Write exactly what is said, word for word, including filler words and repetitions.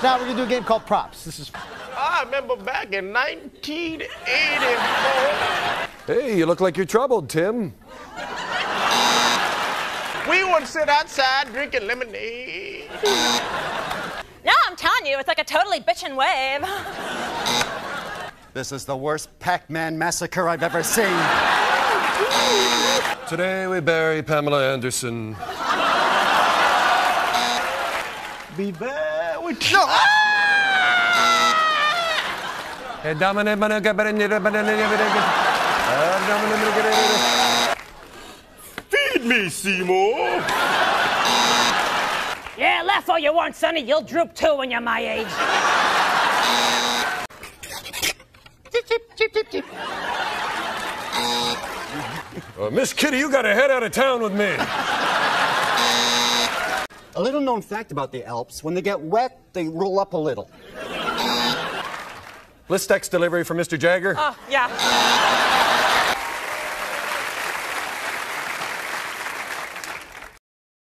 Now we're going to do a game called Props. This is... I remember back in nineteen eighty-four. Hey, you look like you're troubled, Tim. We would sit outside drinking lemonade. No, I'm telling you, it's like a totally bitchin' wave. This is the worst Pac-Man massacre I've ever seen. Today we bury Pamela Anderson. Be there with no. Feed me, Seymour. Yeah, laugh all you want, Sonny. You'll droop too when you're my age. Uh, Miss Kitty, you gotta head out of town with me. A little known fact about the Alps, when they get wet, they roll up a little. Listex delivery for Mister Jagger. Oh, yeah.